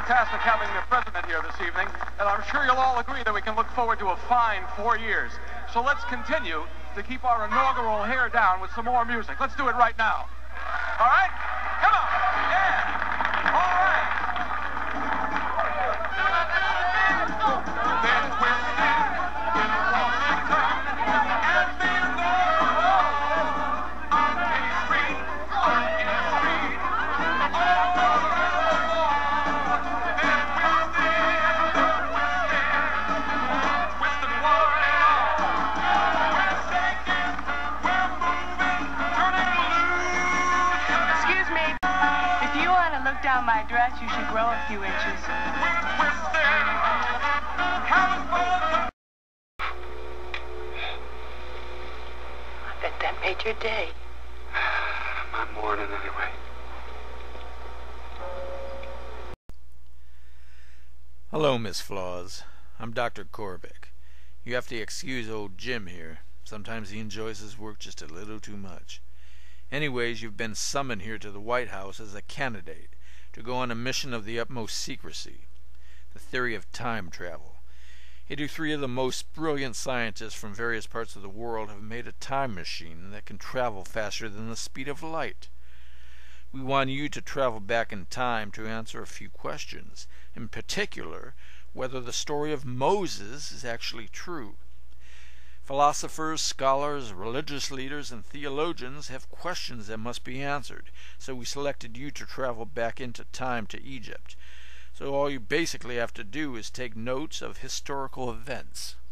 fantastic having the president here this evening, and I'm sure you'll all agree that we can look forward to a fine 4 years. So let's continue to keep our inaugural hair down with some more music. Let's do it right now. All right? Come on. Yeah. All right. Then we'll stand in Washington and be alone on Main Street, on Main Street, all over the world. Then we'll stand, twist and one and all. We're shaking, we're moving, turning loose. Excuse me. If you want to look down my dress, you should grow a few inches. We're twisting, having fun. I bet that made your day. My morning, anyway. Hello, Miss Flaws. I'm Dr. Korvick. You have to excuse old Jim here. Sometimes he enjoys his work just a little too much. Anyways, you've been summoned here to the White House as a candidate to go on a mission of the utmost secrecy. The theory of time travel. Here, three of the most brilliant scientists from various parts of the world have made a time machine that can travel faster than the speed of light. We want you to travel back in time to answer a few questions, in particular, whether the story of Moses is actually true. Philosophers, scholars, religious leaders, and theologians have questions that must be answered, so we selected you to travel back into time to Egypt. So all you basically have to do is take notes of historical events.